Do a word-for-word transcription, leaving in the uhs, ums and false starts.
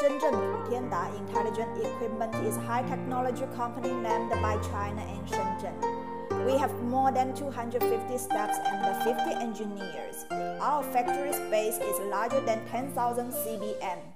Shenzhen Putianda Intelligent Equipment is a high technology company named by China in Shenzhen. We have more than two hundred fifty staffs and fifty engineers. Our factory space is larger than ten thousand C B M.